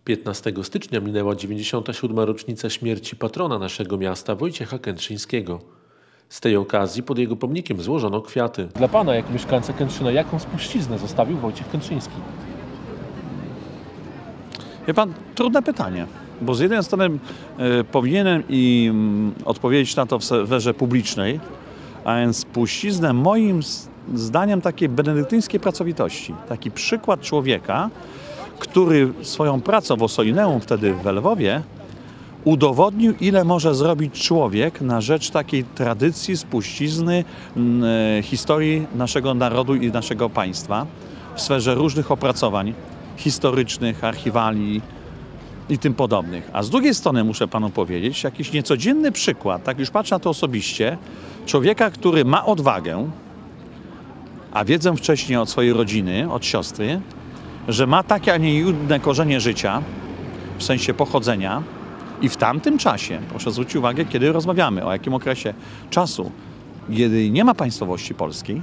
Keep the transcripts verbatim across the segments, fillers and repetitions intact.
piętnastego stycznia minęła dziewięćdziesiąta siódma rocznica śmierci patrona naszego miasta Wojciecha Kętrzyńskiego. Z tej okazji pod jego pomnikiem złożono kwiaty. Dla pana, jako mieszkańca Kętrzyna, jaką spuściznę zostawił Wojciech Kętrzyński? Wie pan, trudne pytanie, bo z jednej strony y, powinienem i y, odpowiedzieć na to w sferze publicznej, a więc spuściznę moim zdaniem takiej benedyktyńskiej pracowitości. Taki przykład człowieka, który swoją pracą w Ossolineum, wtedy w Lwowie, udowodnił, ile może zrobić człowiek na rzecz takiej tradycji, spuścizny, y, historii naszego narodu i naszego państwa w sferze różnych opracowań historycznych, archiwalii i tym podobnych. A z drugiej strony muszę panu powiedzieć, jakiś niecodzienny przykład, tak już patrzę na to osobiście, człowieka, który ma odwagę, a wiedzę wcześniej od swojej rodziny, od siostry, że ma takie, a nie inne korzenie życia, w sensie pochodzenia, i w tamtym czasie, proszę zwrócić uwagę, kiedy rozmawiamy, o jakim okresie czasu, kiedy nie ma państwowości polskiej,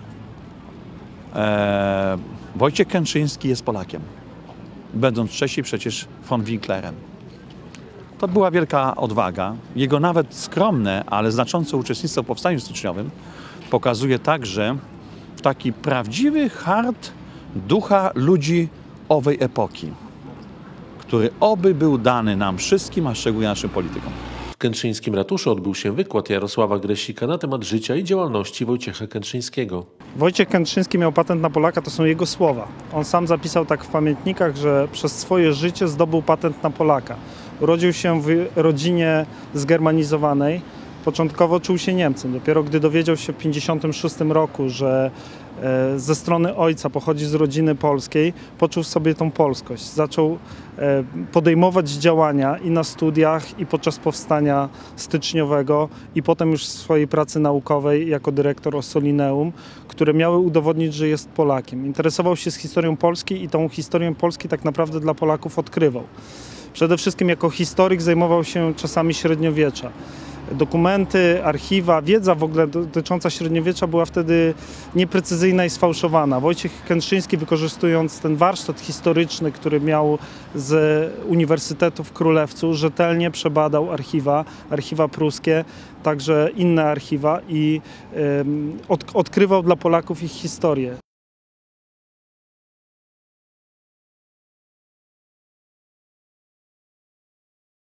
e, Wojciech Kętrzyński jest Polakiem, będąc wcześniej przecież von Winklerem. To była wielka odwaga. Jego nawet skromne, ale znaczące uczestnictwo w powstaniu styczniowym pokazuje także taki prawdziwy hart ducha ludzi owej epoki, który oby był dany nam wszystkim, a szczególnie naszym politykom. W Kętrzyńskim Ratuszu odbył się wykład Jarosława Gresika na temat życia i działalności Wojciecha Kętrzyńskiego. Wojciech Kętrzyński miał patent na Polaka, to są jego słowa. On sam zapisał tak w pamiętnikach, że przez swoje życie zdobył patent na Polaka. Urodził się w rodzinie zgermanizowanej. Początkowo czuł się Niemcem. Dopiero gdy dowiedział się w tysiąc dziewięćset pięćdziesiątym szóstym roku, że ze strony ojca pochodzi z rodziny polskiej, poczuł w sobie tą polskość. Zaczął podejmować działania i na studiach, i podczas powstania styczniowego, i potem już w swojej pracy naukowej jako dyrektor Ossolineum, które miały udowodnić, że jest Polakiem. Interesował się z historią Polski i tą historię Polski tak naprawdę dla Polaków odkrywał. Przede wszystkim jako historyk zajmował się czasami średniowiecza. Dokumenty, archiwa, wiedza w ogóle dotycząca średniowiecza była wtedy nieprecyzyjna i sfałszowana. Wojciech Kętrzyński, wykorzystując ten warsztat historyczny, który miał z Uniwersytetu w Królewcu, rzetelnie przebadał archiwa, archiwa pruskie, także inne archiwa i um, od, odkrywał dla Polaków ich historię.